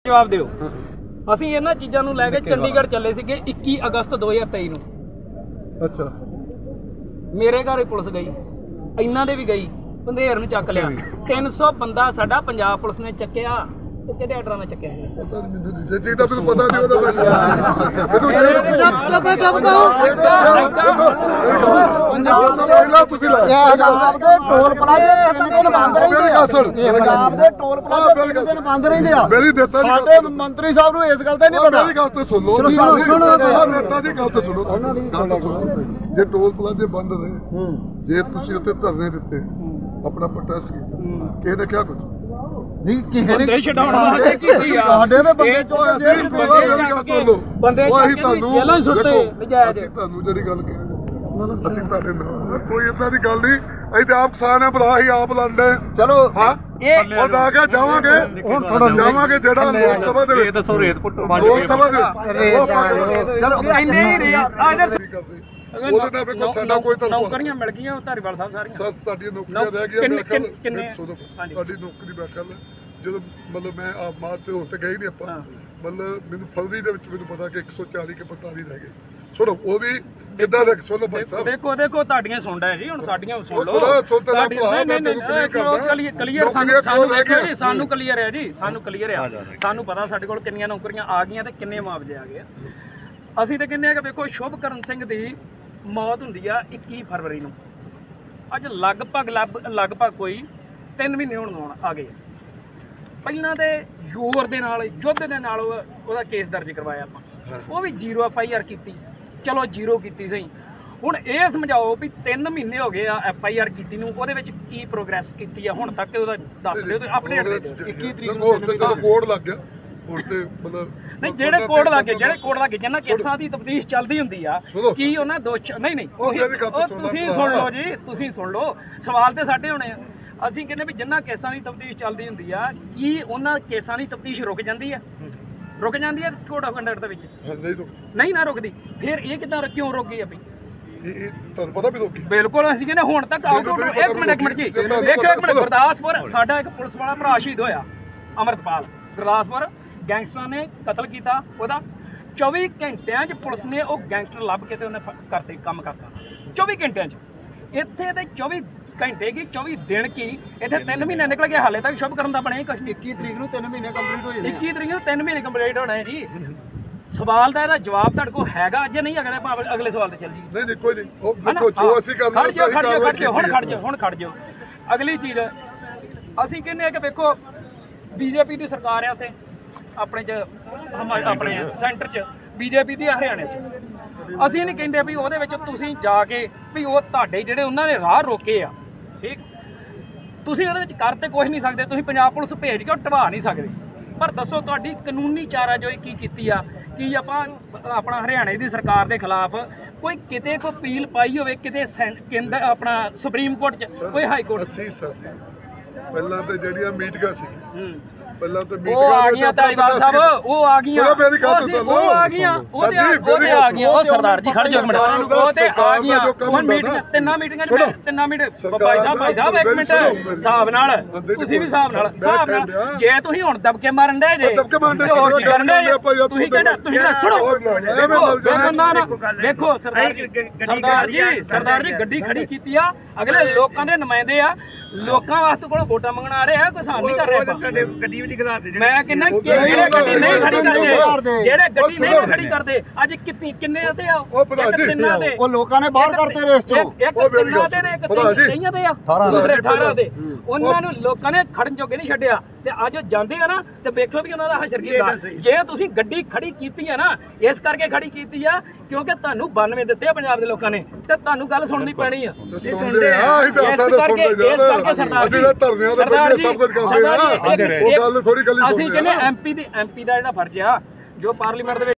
जवाब दिओ। ਅਸੀਂ ਇਹਨਾਂ ਚੀਜ਼ਾਂ ਨੂੰ ਲੈ ਕੇ ਚੰਡੀਗੜ੍ਹ ਚੱਲੇ ਸੀਗੇ 21 ਅਗਸਤ 2023 ਨੂੰ। ਅੱਛਾ, ਮੇਰੇ ਘਰ ਪੁਲਿਸ ਗਈ, ਇਹਨਾਂ ਦੇ ਵੀ ਗਈ, ਬੰਦੇਰ ਨੂੰ ਚੱਕ ਲਿਆ। 300 ਬੰਦਾ ਸਾਡਾ ਪੰਜਾਬ ਪੁਲਿਸ ਨੇ ਚੱਕਿਆ। ਕਿਹਦੇ ਆਰਡਰਾਂ ਨਾਲ ਚੱਕਿਆ? ਪਤਾ ਨਹੀਂ ਮੈਨੂੰ, ਜੇ ਚੀਜ਼ ਦਾ ਮੈਨੂੰ ਪਤਾ ਨਹੀਂ ਉਹਦਾ ਮੈਨੂੰ ਪੰਜਾਬ ਦਾ ਪਹਿਲਾਂ ਤੁਸੀਂ ਲਾਇਆ ਪੰਜਾਬ ਦੇ ਟੋਲ ਪਲਾਜ਼ੇ ਕਿੰਨੇ ਦਿਨ ਬੰਦ ਰਹਿੰਦੇ ਆ? ਪੰਜਾਬ ਦੇ ਟੋਲ ਪਲਾਜ਼ੇ ਕਿੰਨੇ ਦਿਨ ਬੰਦ ਰਹਿੰਦੇ ਆ? ਮੇਰੀ ਦਿੱਤਾ ਜੀ, ਸਾਡੇ ਮੰਤਰੀ ਸਾਹਿਬ ਨੂੰ ਇਸ ਗੱਲ ਦਾ ਨਹੀਂ ਪਤਾ। ਮੇਰੀ ਗੱਲ ਤੇ ਸੁਣ ਲਓ, ਨੇਤਾ ਜੀ ਗੱਲ ਤੇ ਸੁਣੋ, ਜੇ ਟੋਲ ਪਲਾਜ਼ੇ ਬੰਦ ਰਹੇ, ਜੇ ਤੁਸੀਂ ਉੱਤੇ ਧਰਨੇ ਦਿੱਤੇ, ਆਪਣਾ ਪ੍ਰੋਟੈਸਟ ਕੀਤਾ, ਕਿਸੇ ਨੇ ਕਿਹਾ ਕੁਝ ਨਹੀਂ? ਬੰਦੇ ਛਡਾਉਣ ਵਾਸਤੇ ਕੀਤੀ ਆ ਸਾਡੇ ਦੇ ਬੰਦੇ ਚੋਂ ਅਸੀਂ ਬੰਦੇ ਜੇਲਾਂ ਹੀ ਸੁੱਟੇ ਨਜਾਇਜ਼। ਅਸੀਂ ਤੁਹਾਨੂੰ ਜਿਹੜੀ ਗੱਲ ਕਹੀ, ਅਸੀਂ ਤੁਹਾਡੇ ਨਾਲ ਕੋਈ ਏਦਾਂ ਦੀ ਗੱਲ ਨਹੀਂ। ਅਸੀਂ ਤੇ ਆਪ ਕਿਸਾਨ ਆ, ਭਰਾ ਹੀ ਆਪ ਲੜਦੇ। ਚਲੋ ਹਾਂ, ਉਹ ਲਾ ਕੇ ਜਾਵਾਂਗੇ, ਹੁਣ ਥੋੜਾ ਜਾਵਾਂਗੇ ਜਿਹੜਾ ਲੋਕ ਸਭਾ ਦੇ ਵਿੱਚ ਦੱਸੋ ਰੇਤ ਪੁੱਟੋ, ਲੋਕ ਸਭਾ ਦੇ ਵਿੱਚ ਚਲੋ ਇੰਨੇ ਹੀ ਰਿਹਾ। ਉਹਦੇ ਨਾਲ ਕੋਈ ਸਾਡਾ ਕੋਈ ਨੌਕਰੀਆਂ ਮਿਲ ਗਈਆਂ ਧਾਰੀਵਾਲ ਸਾਹਿਬ ਸਾਰੀਆਂ। ਸੱਤ ਤੁਹਾਡੀਆਂ ਨੌਕਰੀਆਂ ਰਹਿ ਗਈਆਂ। ਕਿੰਨੇ ਤੁਹਾਡੀ ਨੌਕਰੀ ਬੈਠਾ ਜਦੋਂ ਮਤਲਬ ਮੈਂ ਆਪ ਮਾਰਚ ਹੁਣ ਤੇ ਗਏ ਨਹੀਂ ਆਪਾਂ, ਮਤਲਬ ਮੈਨੂੰ ਫਰਵਰੀ ਦੇ ਵਿੱਚ ਮੈਨੂੰ ਪਤਾ ਕਿ 140 ਕੇ 45 ਰਹਿ ਗਏ। ਸੁਣੋ ਉਹ ਵੀ ਕਿੱਦਾਂ ਦੇ ਸੁਣੋ ਭਾਈ ਸਾਹਿਬ, ਦੇਖੋ ਤੁਹਾਡੀਆਂ ਸੁਣਦਾ ਹੈ ਜੀ, ਹੁਣ ਸਾਡੀਆਂ ਸੁਣ ਲਓ। ਕਲੀਅਰ ਸਾਨੂੰ ਦੇਖਿਓ ਜੀ, ਸਾਨੂੰ ਕਲੀਅਰ ਹੈ ਜੀ, ਸਾਨੂੰ ਕਲੀਅਰ ਆ, ਸਾਨੂੰ ਪਤਾ ਸਾਡੇ ਕੋਲ ਕਿੰਨੀਆਂ ਨੌਕਰੀਆਂ ਆ ਗਈਆਂ ਤੇ ਕਿੰਨੇ ਮੁਆਵਜ਼ੇ ਆ ਗਏ। ਅਸੀਂ ਤਾਂ ਕਹਿੰਦੇ ਆ ਕਿ ਵੇਖੋ ਸ਼ੁਭਕਰਨ ਸਿੰਘ ਦੀ ਮੌਤ ਹੁੰਦੀ ਆ 21 ਫਰਵਰੀ ਨੂੰ। ਅੱਜ ਲਗਭਗ ਕੋਈ 3 ਮਹੀਨੇ ਹੋਣ ਆ ਗਏ। ਪਹਿਲਾਂ ਤੇ ਜ਼ੋਰ ਦੇ ਨਾਲ ਯੁੱਧ ਦੇ ਨਾਲ ਉਹਦਾ ਕੇਸ ਦਰਜ ਕਰਵਾਇਆ ਆਪਾਂ, ਉਹ ਵੀ 0 FIR ਕੀਤੀ। ਚਲੋ 0 ਕੀਤੀ ਸਹੀ, ਹੁਣ ਇਹ ਸਮਝਾਓ ਵੀ 3 ਮਹੀਨੇ ਹੋ ਗਏ ਆ FIR ਕੀਤੀ ਨੂੰ, ਉਹਦੇ ਵਿੱਚ ਕੀ ਪ੍ਰੋਗਰੈਸ ਕੀਤੀ ਆ ਹੁਣ ਤੱਕ ਉਹਦਾ ਦੱਸ ਦਿਓ। ਆਪਣੇ 21 ਤਰੀਕ ਨੂੰ ਕੋਡ ਲੱਗ ਗਿਆ ਹੁਣ ਤੇ ਮਤਲਬ ਨਹੀਂ, ਜਿਹੜੇ ਕੋਡ ਲੱਗੇ ਜਿਹਨਾਂ ਕੇਸਾਂ ਦੀ ਤਫਤੀਸ਼ ਚੱਲਦੀ ਹੁੰਦੀ ਆ, ਕੀ ਉਹਨਾਂ ਦੋਸ਼ ਨਹੀਂ ਤੁਸੀਂ ਸੁਣ ਲਓ ਜੀ, ਤੁਸੀਂ ਸੁਣ ਲਓ, ਸਵਾਲ ਤੇ ਸਾਡੇ ਹੋਣੇ ਆ। ਅਸੀਂ ਕਹਿੰਦੇ ਵੀ ਜਿੰਨਾ ਕੇਸਾਂ ਦੀ ਤਫਤੀਸ਼ ਚੱਲਦੀ ਹੁੰਦੀ ਆ, ਕੀ ਉਹਨਾਂ ਕੇਸਾਂ ਦੀ ਤਫਤੀਸ਼ ਰੁਕ ਜਾਂਦੀ ਆ? ਰੁਕ ਜਾਂਦੀ ਹੈ ਕੋਡ ਆਫ ਕੰਡਕਟ ਦੇ ਵਿੱਚ? ਨਹੀਂ ਨਾ ਰੁਕਦੀ। ਫਿਰ ਇਹ ਕਿੱਦਾਂ ਕਿਉਂ ਰੁਕ ਗਈ ਆ ਬਈ? ਤੁਹਾਨੂੰ ਪਤਾ ਵੀ ਰੁਕੀ? ਬਿਲਕੁਲ। ਅਸੀਂ ਕਹਿੰਦੇ ਹੁਣ ਤੱਕ ਇੱਕ ਮਿੰਟ ਜੀ ਦੇਖੋ, ਇੱਕ ਮਿੰਟ। ਗੁਰਦਾਸਪੁਰ ਸਾਡਾ ਇੱਕ ਪੁਲਿਸ ਵਾਲਾ ਭਰਾ ਸ਼ਹੀਦ ਹੋਇਆ, ਅਮਰਤਪਾਲ। ਗੁਰਦਾਸਪੁਰ ਗੈਂਗਸਟਰਾਂ ਨੇ ਕਤਲ ਕੀਤਾ ਉਹਦਾ। 24 ਘੰਟਿਆਂ 'ਚ ਪੁਲਿਸ ਨੇ ਉਹ ਗੈਂਗਸਟਰ ਲੱਭ ਕੇ ਤੇ ਉਹਨੇ ਕੰਮ ਕਰਤਾ 24 ਘੰਟਿਆਂ 'ਚ। ਇੱਥੇ ਤੇ 24 ਘੰਟੇ ਕੀ 24 ਦਿਨ ਕੀ, ਇੱਥੇ 3 ਮਹੀਨੇ ਨਿਕਲ ਗਏ, ਹਾਲੇ ਤੱਕ ਸ਼ੁਭ ਕਰਨ ਦਾ ਬਣਿਆ ਕੁਛ ਨਹੀਂ। 21 ਤਰੀਕ ਨੂੰ 3 ਮਹੀਨੇ ਕੰਪਲੀਟ ਹੋ ਜਾਣੇ। 21 ਤਰੀਕ ਨੂੰ 3 ਮਹੀਨੇ ਕੰਪਲੀਟ ਹੋਣਾ ਹੈ ਜੀ। ਸਵਾਲ ਦਾ ਇਹਦਾ ਜਵਾਬ ਤੁਹਾਡੇ ਕੋਲ ਹੈਗਾ? ਜੇ ਨਹੀਂ ਹੈਗਾ ਤਾਂ ਅਗਲੇ ਸਵਾਲ ਤੇ ਚੱਲ ਜੀ। ਨਹੀਂ ਕੋਈ ਨਹੀਂ, ਉਹ ਦੇਖੋ ਜੋ ਅਸੀਂ ਕਰਨਾ ਹੁਣ ਖੜ ਜਾਓ। ਅਗਲੀ ਚੀਜ਼ ਅਸੀਂ ਕਹਿੰਦੇ ਆ ਕਿ ਵੇਖੋ BJP ਦੀ ਸਰਕਾਰ ਆ ਉੱਥੇ ਆਪਣੇ ਸੈਂਟਰ 'ਚ, BJP ਦੀ ਹਰਿਆਣੇ 'ਚ। ਅਸੀਂ ਨਹੀਂ ਕਹਿੰਦੇ ਵੀ ਉਹਦੇ ਵਿੱਚ ਤੁਸੀਂ ਜਾ ਕੇ ਵੀ ਉਹ ਤੁਹਾਡੇ ਜਿਹੜੇ ਉਹਨਾਂ ਨੇ ਰਾਹ ਰੋਕੇ ਆ, ਠੀਕ, ਤੁਸੀਂ ਉਹਦੇ ਵਿੱਚ ਕਰ ਤੇ ਕੁਛ ਨਹੀਂ ਸਕਦੇ। ਤੁਸੀਂ ਪੰਜਾਬ ਪੁਲਿਸ ਭੇਜ ਕੇ ਉਹ ਢਵਾ ਨਹੀਂ ਸਕਦੇ। ਪਰ ਦੱਸੋ ਤੁਹਾਡੀ ਕਾਨੂੰਨੀ ਚਾਰਾਜੋਈ ਕੀ ਕੀਤੀ ਆ? ਕੀ ਆਪਣਾ ਹਰਿਆਣੇ ਦੀ ਸਰਕਾਰ ਦੇ ਖਿਲਾਫ ਕੋਈ ਕਿਤੇ ਕੋਈ ਅਪੀਲ ਪਾਈ ਹੋਵੇ, ਕਿਤੇ ਕੇਂਦਰ ਆਪਣਾ ਸੁਪਰੀਮ ਕੋਰਟ 'ਚ, ਕੋਈ ਹਾਈ ਕੋਰਟ? ਅਸੀਂ ਸਾਥੀ ਪਹਿਲਾਂ ਤੇ ਜਿਹੜੀਆਂ ਮੀਟਿੰਗਾਂ ਸੀ, ਪਹਿਲਾਂ ਤਾਂ ਉਹ ਆ ਗਈਆਂ ਧਾਰੀਵਾਲ ਸਾਹਿਬ, ਉਹ ਆ ਗਈਆਂ, ਉਹ ਆ ਗਈਆਂ, ਉਹਦੇ ਆ ਗਈਆਂ। ਉਹ ਸਰਦਾਰ ਜੀ ਖੜ ਜਾਓ ਮਿੰਟ, ਉਹ ਤੇ ਆ ਗਈਆਂ। ਉਹ ਮੀਟਿੰਗ ਤਿੰਨਾਂ ਮੀਟਿੰਗਾਂ ਭਾਈ ਸਾਹਿਬ ਇੱਕ ਮਿੰਟ, ਹਿਸਾਬ ਨਾਲ ਤੁਸੀਂ ਵੀ ਹਿਸਾਬ ਨਾਲ ਜੇ ਤੁਸੀਂ ਹੁਣ ਦਬਕੇ ਮਾਰਨ ਦੇ ਜੇ ਹੋਰ ਕੀ ਕਰਨ ਦੇ ਤੁਸੀਂ ਕਹਿੰਦੇ ਤੁਸੀਂ ਸੁਣੋ ਦੇਖੋ ਸਰਦਾਰ ਜੀ ਗੱਡੀ ਖੜੀ ਕੀਤੀ ਆ, ਅਗਲੇ ਲੋਕਾਂ ਦੇ ਨੁਮਾਇੰਦੇ ਆ, ਲੋਕਾਂ ਵਾਸਤੇ ਕੋਲ ਵੋਟਾਂ ਮੰਗਣ ਆ ਰਹੇ ਆ, ਕੋਈ ਸਾਨ ਨਹੀਂ ਕਰ ਰਿਹਾ। ਗੱਡੀ ਵੀ ਨਹੀਂ ਖੜਾਦੇ। ਮੈਂ ਕਹਿੰਦਾ ਜਿਹੜੇ ਗੱਡੀ ਨਹੀਂ ਖੜੀ ਕਰਦੇ ਅੱਜ ਕਿੰਨੇ ਤੇ ਆ? ਤਿੰਨਾਂ ਦੇ ਉਹ ਲੋਕਾਂ ਨੇ ਬਾਹਰ ਕਰਤੇ ਰੇਸ ਚੋਂ। ਇੱਕ ਤਿੰਨਾਂ ਦੇ ਨੇ, ਇੱਕ ਕਈਆਂ ਦੇ ਆ, ਦੂਸਰੇ 18 ਦੇ। ਉਹਨਾਂ ਨੂੰ ਲੋਕਾਂ ਨੇ ਖੜਨ ਜੋਗੇ ਨਹੀਂ ਛੱਡਿਆ। ਤੇ ਅੱਜ ਉਹ ਜਾਂਦੇ ਆ ਨਾ ਤੇ ਵੇਖੋ ਵੀ ਉਹਨਾਂ ਦਾ ਹਸ਼ਰ ਕੀਤਾ। ਜੇ ਤੁਸੀਂ ਗੱਡੀ ਖੜੀ ਕੀਤੀ ਆ ਨਾ, ਇਸ ਕਰਕੇ ਖੜੀ ਕੀਤੀ ਆ ਕਿਉਂਕਿ ਤੁਹਾਨੂੰ 92 ਦਿੱਤੇ ਆ ਪੰਜਾਬ ਦੇ ਲੋਕਾਂ ਨੇ, ਤੇ ਤੁਹਾਨੂੰ ਗੱਲ ਸੁਣਨੀ ਪੈਣੀ ਆ। ਅਸੀਂ ਕਹਿੰਦੇ MP ਦਾ ਜਿਹੜਾ ਫਰਜ਼ ਆ, ਜੋ ਪਾਰਲੀਮੈਂਟ ਦੇ